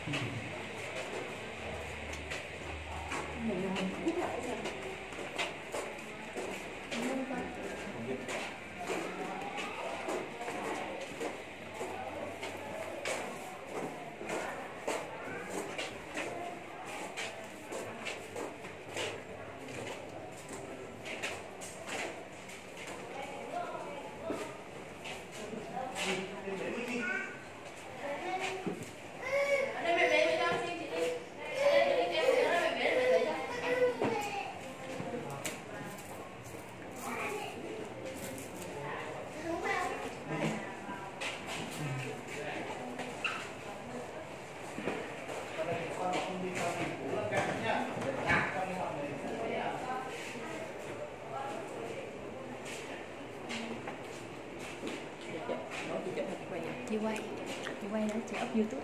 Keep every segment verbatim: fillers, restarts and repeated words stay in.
Chị quay, chị quay nữa, chị up YouTube.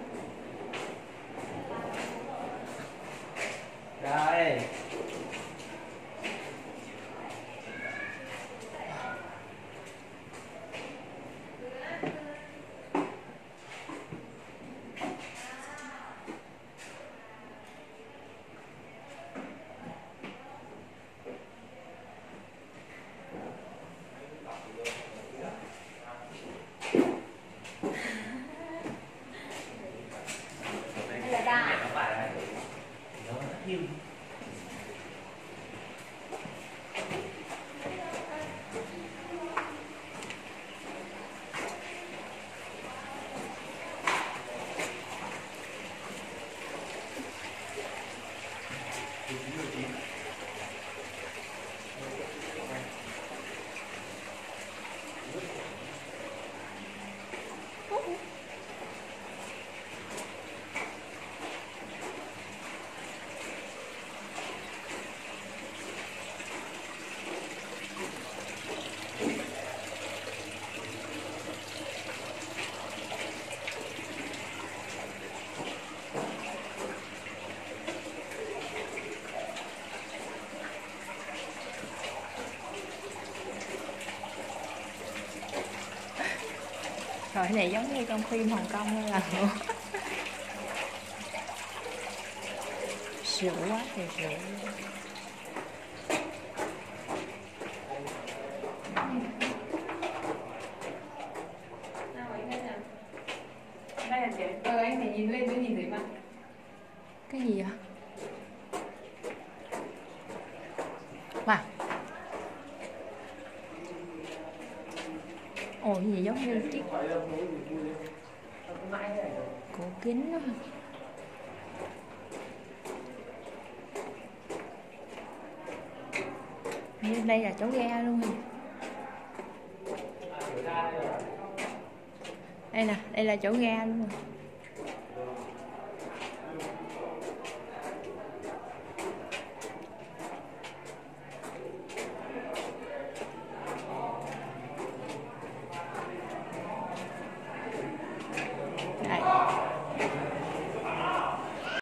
Rồi. Rồi cái này giống như trong phim Hồng Kông hay là sữa quá trời sữa. Đây là chị. Ờ anh phải nhìn lên mới nhìn thấy mặt. Cái gì vậy? Wow. Ồ, cái gì giống như chiếc cổ kính đó. Như đây là chỗ ga luôn rồi. Đây nè, đây là chỗ ga luôn rồi.